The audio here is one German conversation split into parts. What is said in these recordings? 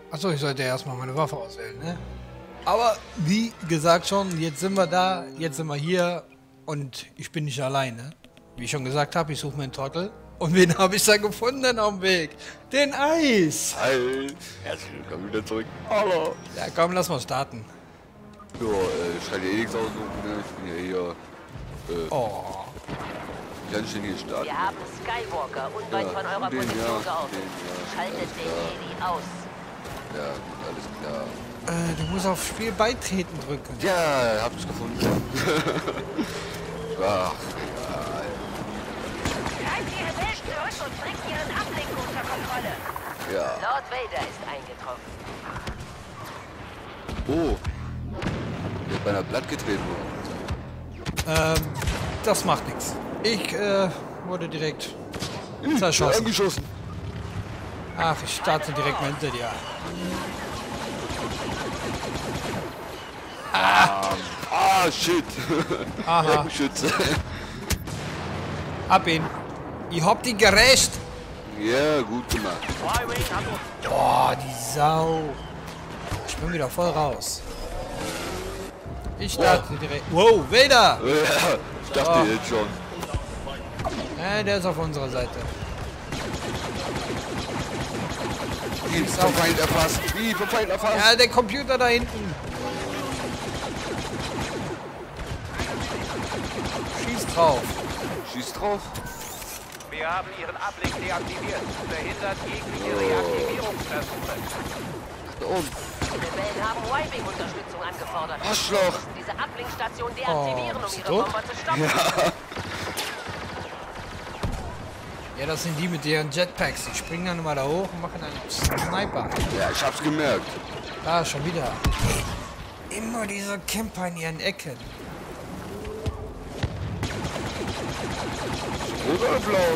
Achso, ich sollte erstmal meine Waffe auswählen, ne? Aber wie gesagt schon, jetzt sind wir da, jetzt sind wir hier und ich bin nicht alleine. Wie ich schon gesagt habe, ich suche mir einen Trottel. Und wen habe ich da gefunden auf dem Weg? Den Eis! Hi! Herzlich willkommen wieder zurück. Hallo! Ja komm, lass mal starten. Ja, ich kann ja eh nichts aussuchen, ne? Ich bin ja hier. Oh. Wie kann ich denn hier starten? Wir haben Skywalker unweit von eurer den, Position ja, geortet. den, ja, Schaltet alles den klar. Jedi aus. Ja, gut, alles klar. Du musst auf Spiel beitreten drücken. Ja, hab ich gefunden. Ach, Treibt ihre Welt zurück und bringt ihren Ablink unter Kontrolle. ja. Lord Vader ist eingetroffen. Oh. Der ist beinahe platt getreten worden. Das macht nichts. Ich wurde direkt zerschossen. Angeschossen. Ach, ich starte direkt mal hinter dir. Shit. Aha, Schütze. hab ihn. Ich hab die gerecht. Ja, gut gemacht. Boah, die Sau. Ich bin wieder voll raus. Ich starte direkt. Wow, Vader! Ja, ich dachte jetzt schon. Der ist auf unserer Seite. Wie vom Feind erfasst. Wie vom Feind erfasst. Ja, der Computer da hinten. Schieß drauf. Schieß drauf. Wir haben Ihren Ablink deaktiviert. Verhindert jegliche Reaktivierungsversuche. Da oben. Die Rebellen haben Wiping-Unterstützung angefordert. Arschloch. Diese Ablinkstation deaktivieren, um bist ihre du tot? Bomber zu stoppen. Ja, das sind die mit deren Jetpacks. Die springen dann immer da hoch und machen einen Sniper. Ja, ich hab's gemerkt. Da, schon wieder. Immer diese Camper in ihren Ecken. Rot oder blau?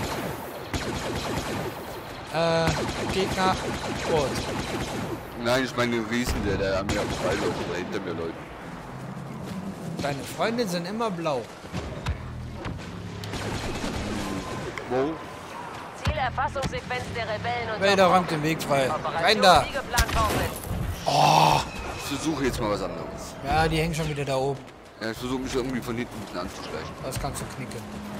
Gegner, rot. Nein, ich meine den Riesen, der an mir vorbeiläuft oder hinter mir läuft. Deine Freunde sind immer blau. Wo? Zielerfassungssequenz der Rebellen und Vader räumt den Weg frei. Rein da. wie geplant worden. Ich versuche jetzt mal was anderes. Ja, die hängen schon wieder da oben. Ja, ich versuche mich irgendwie von hinten ein bisschen anzuschleichen. Das kannst du knicken.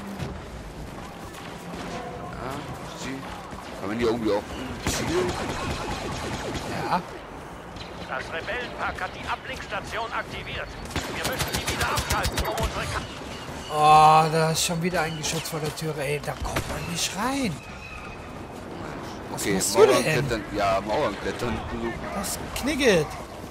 Ja, sie. Kann man die irgendwie auch zielen? Ja. Das Rebellenpack hat die Ablinkstation aktiviert. Wir müssen sie wieder abschalten, um unsere Oh, da ist schon wieder ein Geschütz vor der Tür. Ey, da kommt man nicht rein. Was Okay, machst du Mauern denn? klettern. Ja, Mauern klettern versuchen. Das knicket.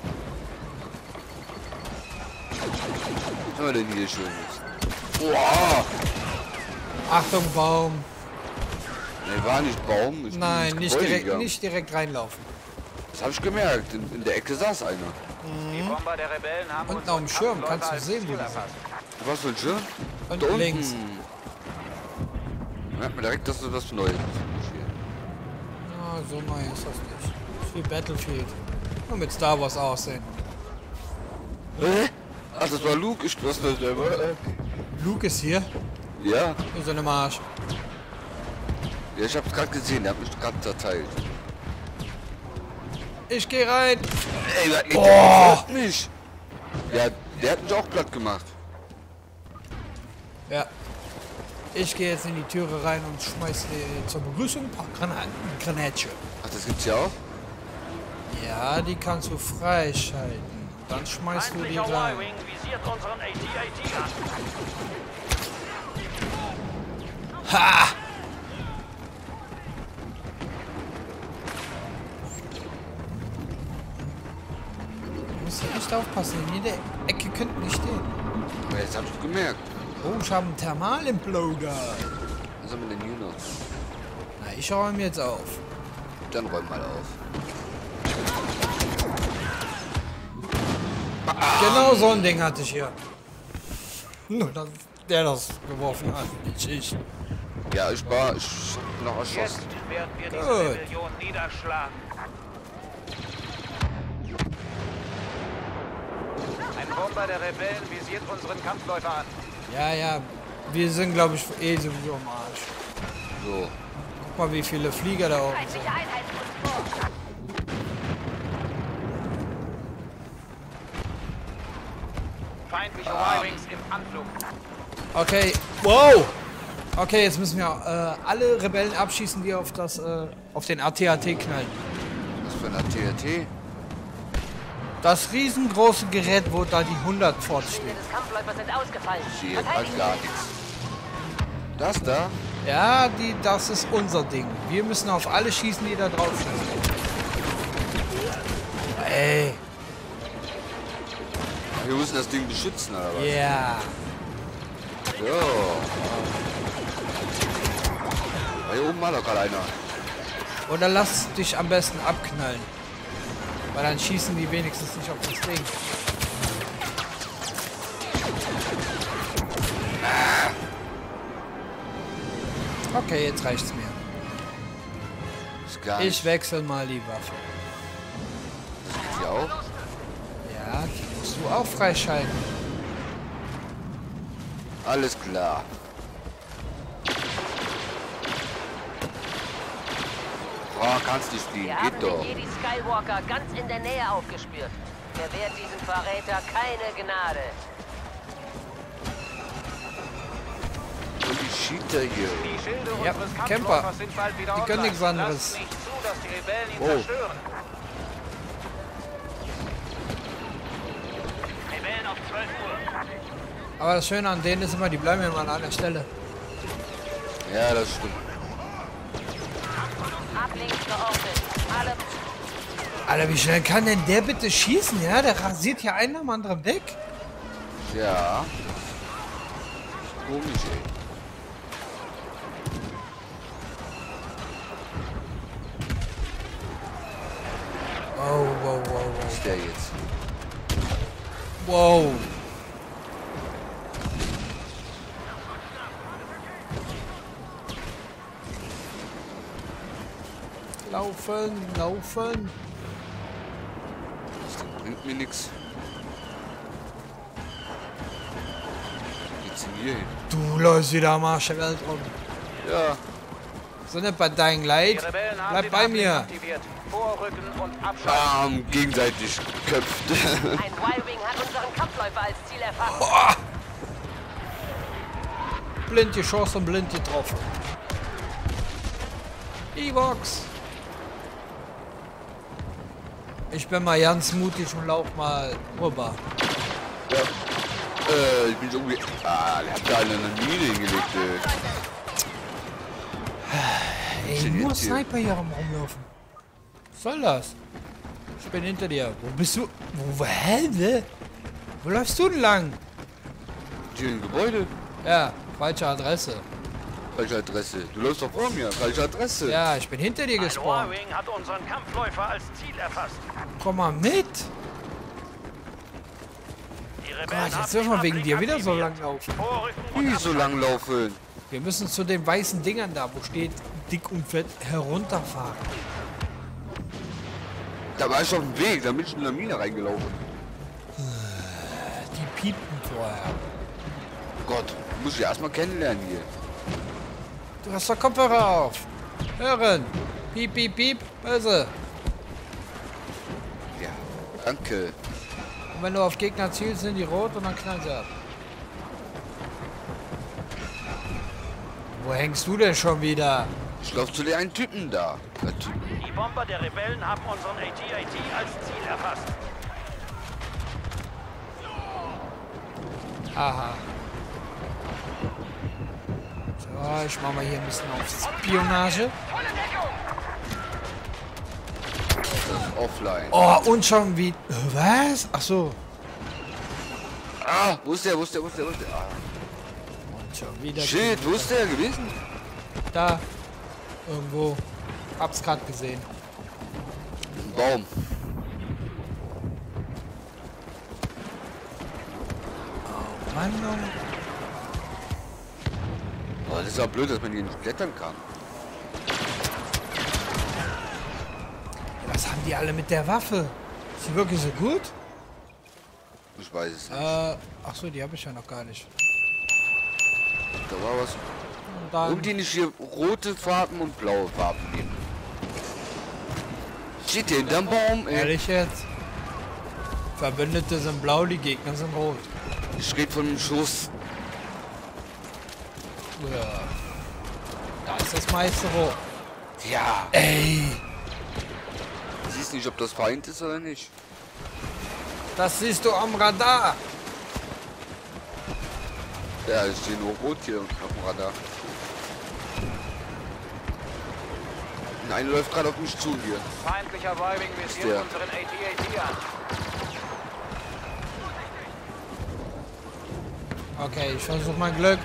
Was haben wir denn hier Schönes? Boah! Achtung, Baum. Ne, war nicht Baum. Ich Nein, bin ins nicht Gebäude direkt, gegangen. nicht direkt reinlaufen. Das habe ich gemerkt. In der Ecke saß einer. Die Bomber der Rebellen haben Unten unsere auf dem Schirm Kampfleute kannst du als sehen, wo Ziel die erfasst. Was für ein Schirm? Und Da unten. links. Merkt man direkt, dass das was Neues ist. Ja, so neu ist das nicht. Das ist wie Battlefield. Nur mit Star Wars aussehen. Hä? Ach, das war Luke. Ich weiß das selber. Luke ist hier. Ja. Hier so eine Marsch. Ja, ich hab's gerade gesehen. Der hat mich gerade zerteilt. Ich geh rein. Ey, der hört mich. Ja, der hat mich auch platt gemacht. Ja. Ich gehe jetzt in die Türe rein und schmeiß dir zur Begrüßung ein paar Granatchen. Ach, das gibt's ja auch? Ja, die kannst du freischalten. Dann schmeißt du die Feindlicher rein. Y-Wing visiert unseren AT-AT an. Ha! Du musst hier echt aufpassen. In jeder Ecke könnten die stehen. Aber jetzt hab ich gemerkt. Oh, ich habe einen Thermalimploder. Was haben wir denn hier noch? Na, ich räume jetzt auf. Dann räum mal auf. Genau so ein Ding hatte ich hier. Nur, dass der das geworfen hat. Nicht ich. Ja, ich hab noch erschossen. Jetzt werden wir diese Gut. Rebellion niederschlagen. Ein Bomber der Rebellen visiert unseren Kampfläufer an. Ja, ja. Wir sind, glaube ich, eh sowieso am Arsch. So. Guck mal, wie viele Flieger da oben sind. Feindliche Einheiten uns vor. Feindliche Y-Wings im Anflug. Okay, wow! Okay, jetzt müssen wir alle Rebellen abschießen, die auf das, auf den AT-AT knallen. Was für ein AT-AT? Das riesengroße Gerät, wo da die 100 fortsteht. des Kampfläufers sind ausgefallen. Sieht halt gar nichts. Das da? Ja, das ist unser Ding. Wir müssen auf alle schießen, die da drauf sind. Ey. Wir müssen das Ding beschützen, oder was? Ja. So. Hier oben war doch gerade einer. Oder lass dich am besten abknallen. Weil dann schießen die wenigstens nicht auf das Ding. Okay, jetzt reicht's mir. Ist gar nicht. Ich wechsle mal die Waffe. Das gibt's hier auch. Ja, die musst du auch freischalten. Alles klar. Oh, kannst nicht fliehen, Wir haben geht den doch. Jedi Skywalker ganz in der Nähe aufgespürt. Gewährt diesem Verräter keine Gnade. Und die Cheater hier. Die Schilde Ja, unseres Camper. Kampfläufers sind bald wieder Die können online. nichts anderes. Lasst nicht zu, dass die Rebellen ihn Oh. zerstören. Rebellen auf 12 Uhr. Aber das Schöne an denen ist immer, die bleiben immer an einer Stelle. Ja, das stimmt. Ablinks geordnet. Alle Alter, wie schnell kann denn der bitte schießen? Ja, der rasiert hier einen am anderen weg. Ja. Komisch, ey. Wow, wow, wow, wow. Was ist der jetzt? Wow. Laufen, laufen. Das Ding bringt mir nichts. Wo geht's denn hier hin? Du läufst wieder am Arsch der Welt rum. Ja. So nicht bei Dying Die Light. Rebellen haben Bleib den bei Ablink mir. aktiviert. Vorrücken und abschalten. Gegenseitig köpft. Ein Y-Wing hat unseren Kampfläufer als Ziel erfasst. Boah. Blind geschossen und blind getroffen. E-Box. Ich bin mal ganz mutig und lauf mal rüber. Ja. Ich bin so irgendwie. Ah, der hat da eine Mine hingelegt, Ey, Steht nur jetzt hier. Sniper hier rumlaufen. Was soll das? Ich bin hinter dir. Wo bist du? Hä? Wo läufst du denn lang? Hier im Gebäude. Ja, falsche Adresse. Falsche Adresse. Du läufst doch vor mir. Falsche Adresse. Ja, ich bin hinter dir Ein gespawnt. Y-Wing hat unseren Kampfläufer als Ziel erfasst. Komm mal mit. Die Rebellen Gott, jetzt haben dürfen wir den wegen dir Ablink wieder so lang aktiviert. laufen. Vorrücken und Wie so lang laufen? Wir müssen zu den weißen Dingern da, wo steht dick und fett herunterfahren. Da war ich auf dem Weg. Da bin ich in eine Mine reingelaufen. Die piepten vorher. Gott, muss ich erstmal kennenlernen hier. Du hast doch Kopfhörer auf. Hören. Piep, piep, piep. Böse. Ja, danke. Und wenn du auf Gegner zielst, sind die rot und dann knallen sie ab. Wo hängst du denn schon wieder? Ich laufe zu den einen Typen da. Der Typ. Die Bomber der Rebellen haben unseren AT-AT als Ziel erfasst. Aha. So, ich mach mal hier ein bisschen auf Spionage. Das ist offline. Oh, und schon wie... Was? Ach so. Ah, wo ist der? Wo ist der? Wo ist der? Wo ist der? Ah. Und schon wieder... Shit, wo ist der gewesen? Da. Irgendwo. Hab's gerade gesehen. Ein Baum. Mann, Mann. Oh, das ist ja blöd, dass man hier nicht klettern kann. Was haben die alle mit der Waffe? Ist die wirklich so gut? Ich weiß es nicht. Ach so, die habe ich ja noch gar nicht. Da war was. Und dann... Warum die nicht hier rote Farben und blaue Farben nehmen? Steht der hinterm Baum, ey. Ehrlich jetzt? Verbündete sind blau, die Gegner sind rot. Ich rede von einem Schuss. Ja. Da ist das meiste Rohr. Ja. Ey, Du siehst nicht, ob das Feind ist oder nicht. das siehst du am Radar. Ja, es steht nur rot hier unten auf dem Radar. Und einer läuft gerade auf mich zu hier. Feindlicher Weibing visiert der? unseren AT-AT an. Okay, ich versuche mein Glück.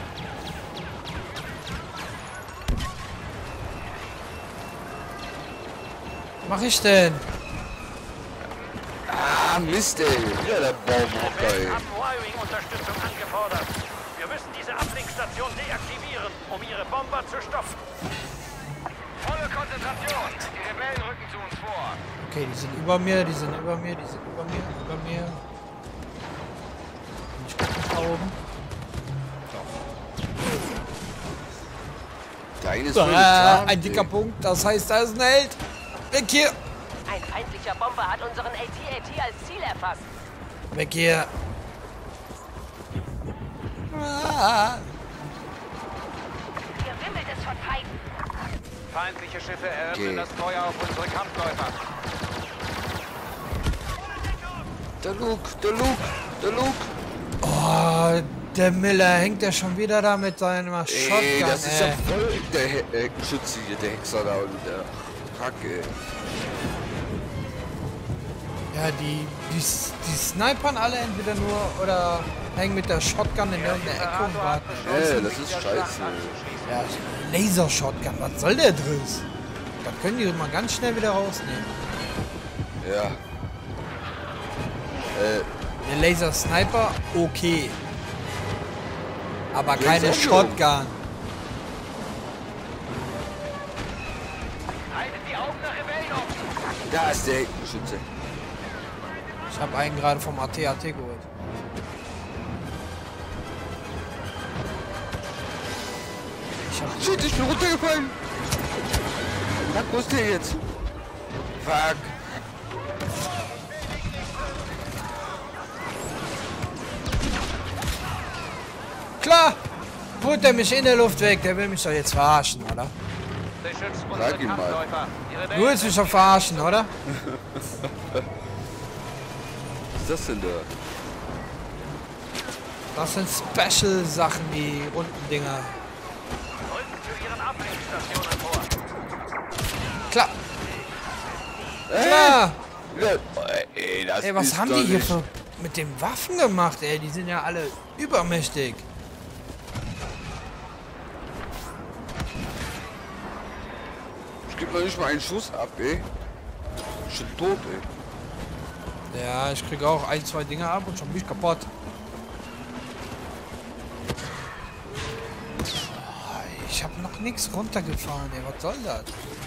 Was mach ich denn? Ah, Mist, ey. Wieder der Baumhocker, ey. Wir haben Y-Wing-Unterstützung angefordert. Wir müssen diese Ablinkstation deaktivieren, um ihre Bomber zu stoppen. Volle Konzentration. Die Rebellen rücken zu uns vor. Okay, die sind über mir, die sind über mir, die sind über mir, über mir. Ich guck nicht da oben. Der eine ist So, voll getarnt, ein dicker ey. Punkt, das heißt, da ist ein Held. Weg hier! Ein feindlicher Bomber hat unseren AT-AT als Ziel erfasst. Weg hier! Ah. Hier wimmelt es von Feinden. Feindliche Schiffe eröffnen Okay. das Feuer auf unsere Kampfläufer. Der Luke, der Luke, der Luke. Oh, der Miller hängt ja schon wieder da mit seinem Shotgun, Ey, das ist ja ey. voll der Schütze hier, der Hexer da und der Kacke. Ja, die snipern alle entweder nur oder hängen mit der Shotgun in irgendeiner Ecke und warten. Ey, das ist scheiße. Ja, Laser-Shotgun, was soll der Driss? Das können die mal ganz schnell wieder rausnehmen. Ja. Der Laser-Sniper, okay. Aber Jetzt keine auch so. Shotgun. Haltet die Augen nach Rebellen offen. Da ist der Heckenschütze. Ich habe einen gerade vom AT-AT geholt. Shit, ich bin runtergefallen. Fuck, wo ist der jetzt? Fuck. Klar! Holt der mich in der Luft weg, der will mich doch jetzt verarschen, oder? Beschützt Sag unsere ihm mal. Kampfläufer. Die Du Rebellen willst mich doch verarschen, oder? Was ist das denn da? Das sind Special-Sachen, die runden Dinger. rücken zu ihren Ablenkstationen vor. Klar! Klar! Ja, ey, das Ey, was ist haben doch die hier nicht- für mit den Waffen gemacht, ey? Die sind ja alle übermächtig. Ich geb noch nicht mal einen Schuss ab, ey. Ich bin tot, ey. Ja, ich kriege auch ein, zwei Dinge ab und schon bin ich kaputt. Ich habe noch nichts runtergefahren, ey. Was soll das?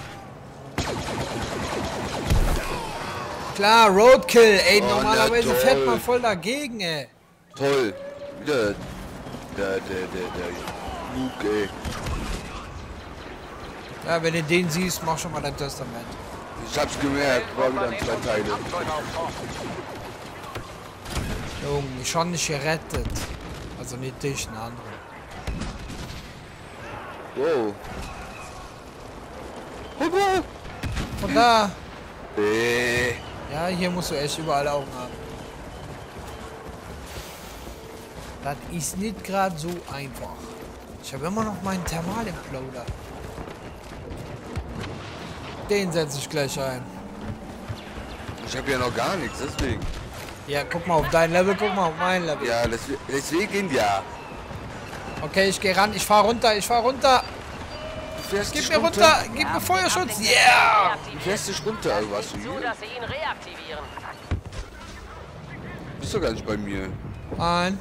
Klar, Roadkill, ey. Oh, Normalerweise na fährt toll. man voll dagegen, ey. Toll. Wieder der Luke, ey. Ja, wenn du den siehst, mach schon mal dein Testament. Ich hab's gemerkt, war wieder in zwei Teile. Kampfläufer auf Tor. Junge, schon nicht gerettet. Also nicht dich, einen anderen. Wow. Hoppla. Von da. Ey. Ja, hier musst du echt überall Augen haben. Das ist nicht gerade so einfach. Ich habe immer noch meinen Thermalimploder. Den setze ich gleich ein. Ich hab ja noch gar nichts, deswegen. Ja, guck mal auf dein Level, guck mal auf mein Level. Ja, deswegen ja. Okay, ich gehe ran, ich fahr runter, ich fahr runter. Du fährst Gib dich mir runter, gib Wir mir haben Feuerschutz. den Yeah! Ablenkstationen Du fährst dich runter, Lass also was nicht du zu, hier? dass sie ihn reaktivieren. Bist du gar nicht bei mir. Nein.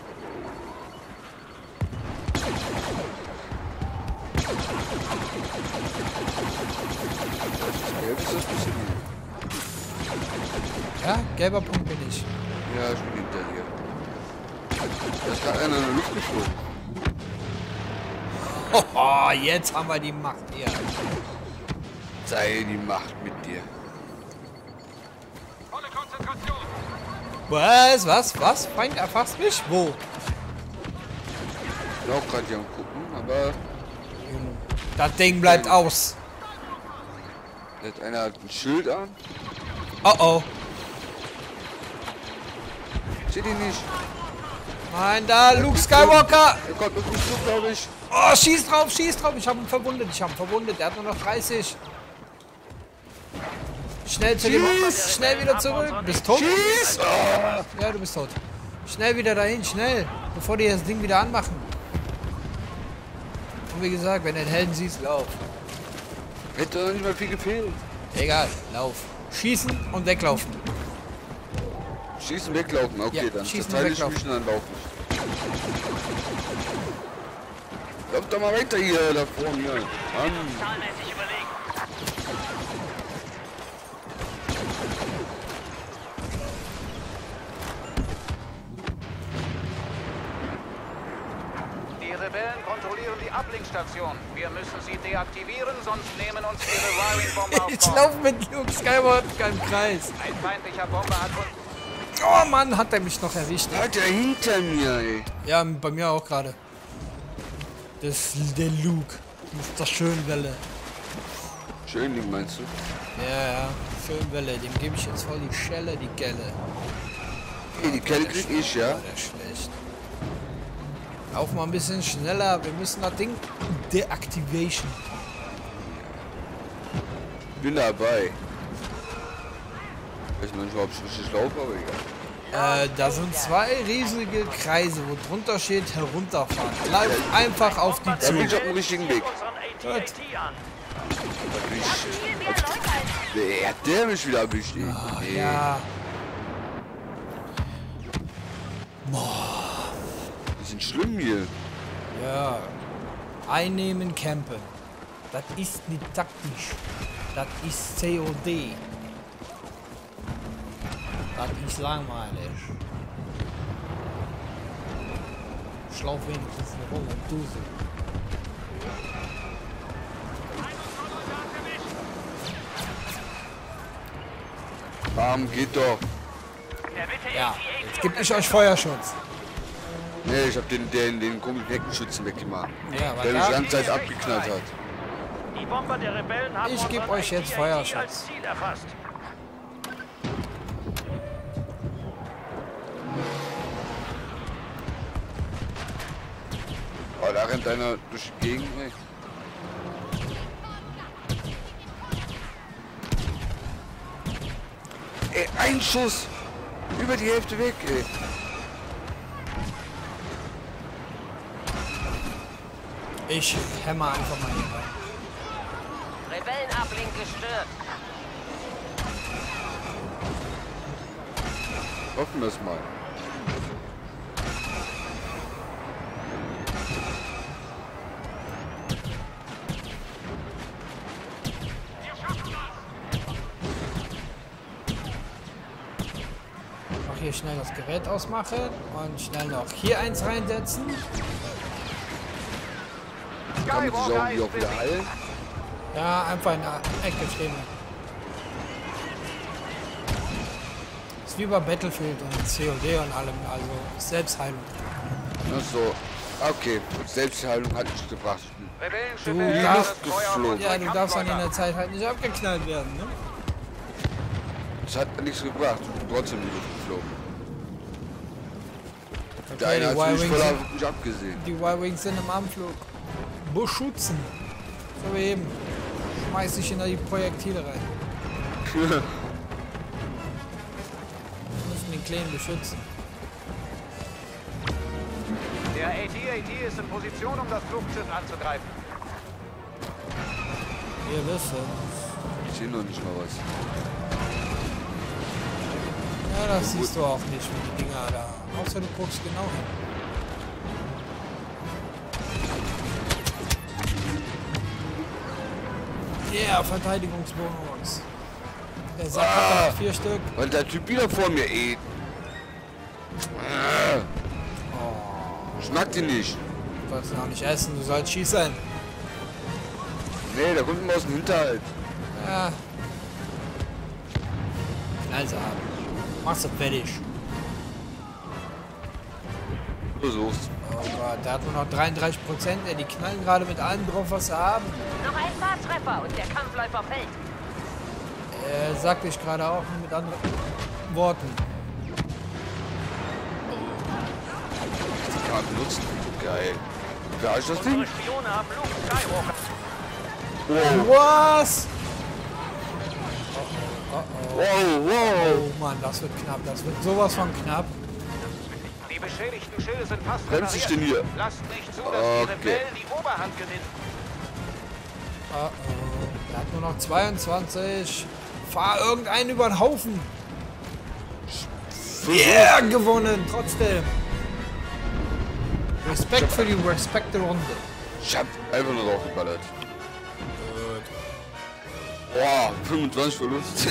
Ja, bist du bisschen hier. Ja, gelber Punkt bin ich. Ja, ich bin hinter dir. Da ist gerade einer in der Luft geflogen. Oh, jetzt haben wir die Macht hier. Sei die Macht mit dir. Volle Konzentration. Was? Was? Feind erfasst mich? Wo? Ich bin auch gerade hier am gucken, aber Das Ding bleibt aus. einer hat ein Schild an. Oh oh. Seht ihr nicht? Nein, da, Luke Skywalker. Er kommt mit mich zu, glaube ich. Oh, schieß drauf, schieß drauf. Ich habe ihn verwundet, Der hat nur noch 30. Schnell zu dem... Schnell wieder zurück. Bist tot? Schieß! Oh. Ja, du bist tot. Schnell wieder dahin, schnell. Bevor die das Ding wieder anmachen. Und wie gesagt, wenn du den Helden siehst, lauf. Hätte doch nicht mal viel gefehlt. Egal, lauf. Schießen und weglaufen. Schießen, weglaufen. Okay, Ja, dann schießen, verteile ich weglaufen. mich und dann laufe ich. Lauf doch mal weiter hier, da vorne. Mann. Zahlmäßig überlegen. Die Rebellen kontrollieren die Ablinkstation. Wir müssen sie deaktivieren, sonst nehmen uns ihre Wiring-Bomber auf Ich Bord. laufe mit Luke Skywalker im Kreis. Ein feindlicher Bomber hat uns... Oh Mann, hat er mich noch erwischt. Da hat er hinter mir, ey. Ja, bei mir auch gerade. Das ist der Luke. Mr. Schönwelle. Schönling, meinst du? Ja, Schönwelle. Dem gebe ich jetzt voll die Schelle, die Gelle. Hey, die Kelle krieg ich, ja? Der ist schlecht. Lauf mal ein bisschen schneller. Wir müssen das Ding deactivation. Bin dabei. Ich weiß noch nicht, ob ich richtig laufe, aber egal. Da sind zwei riesige Kreise, wo drunter steht herunterfahren. Lauf einfach auf die Da zu. bin ich auf dem richtigen Weg. unseren AT-AT an. Wer hat der mich wieder erwischt, ey? Nee. Ja, Die sind schlimm hier. ja. Einnehmen, campen. Das ist nicht taktisch. Das ist COD. Das ist langweilig. Schlauf wenigstens eine Rolle, Dose. Bam, geht doch. Ja, jetzt gebe ich euch Feuerschutz. Nee, ich hab den komischen Heckenschützen weggemacht. Ja, Der mich die aber ganze Zeit abgeknallt hat. Die Bomber der Rebellen haben Ich geb unseren euch jetzt AT-AT Feuerschutz. als Ziel erfasst. Oh, da rennt einer durch die Gegend, ey. Ey, ein Schuss! Über die Hälfte weg, ey. Ich hämmer einfach mal hier rein. Rebellenablink gestört. Hoffen wir es mal. Noch hier schnell das Gerät ausmachen und schnell noch hier eins reinsetzen. Kann man sich irgendwie auch wieder heilen? Ja, einfach in der Ecke stehen. Ist wie bei Battlefield und COD und allem, also Selbstheilung. Ach so. Okay, Selbstheilung hat nicht gebracht. Rebellenschiffe Du eröffnen darfst- das Feuer auf unsere Ja, du darfst dann in Kampfleute. der Zeit halt nicht abgeknallt werden, ne? Das hat nichts gebracht. Ich bin trotzdem in die Luft geflogen. Der Okay, eine die hat mich voll Y-Wings auf mich abgesehen. die Y-Wings sind im Anflug. Beschützen. So wie eben. Schmeiß dich in die Projektile rein. Wir müssen den Kleinen beschützen. Der AT-AT ist in Position, um das Flugzeug anzugreifen. Wir wissen. Ich sehe noch nicht mal was. Ja, das siehst du auch nicht mit den Dinger da. Außer du guckst genau hin. Yeah, Verteidigungsbonus. Der Sack hat da 4 Stück. Und der Typ wieder vor mir, ey. Ich mag den nicht. Du sollst ihn auch nicht essen, du sollst schießen. Nee, der kommt immer aus dem Hinterhalt. Ja. Knall sie ab. Machst du fertig. Versuch's. Oh Gott, da hat man noch 33%. Ey, die knallen gerade mit allem drauf, was sie haben. Noch ein paar Treffer und der Kampfläufer fällt. Sagte ich gerade auch mit anderen Worten. Die Karte nutzen. Geil. Wer ist das Ding? Unsere Spione haben Luke Skywalker. Wow. Was? Wow, wow. Oh Mann, das wird knapp. Das wird sowas von knapp. Die beschädigten Schilde sind fast Bremst dich denn hier? Lasst nicht zu, dass Okay. die Rebellen die Oberhand gewinnen. Oh oh. Er hat nur noch 22. Fahr irgendeinen über den Haufen. Yeah, gewonnen. Trotzdem. Respekt für die Respekt-Runde. Ich hab einfach nur draufgeballert. Boah, 25 Verlust.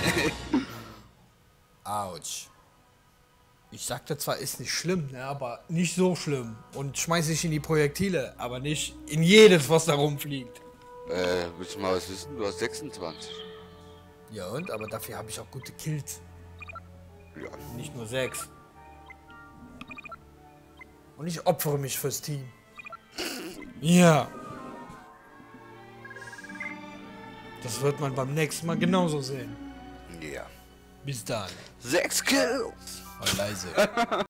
Autsch. Ich sagte zwar, ist nicht schlimm, ne, aber nicht so schlimm. Und schmeiß dich in die Projektile, aber nicht in jedes, was da rumfliegt. Willst du mal was wissen? Du hast 26. Ja und? Aber dafür habe ich auch gute Kills. Ja. Nicht nur 6. Und ich opfere mich fürs Team. Ja. Das wird man beim nächsten Mal genauso sehen. Ja. Bis dann. 6 Kills. Mal leise.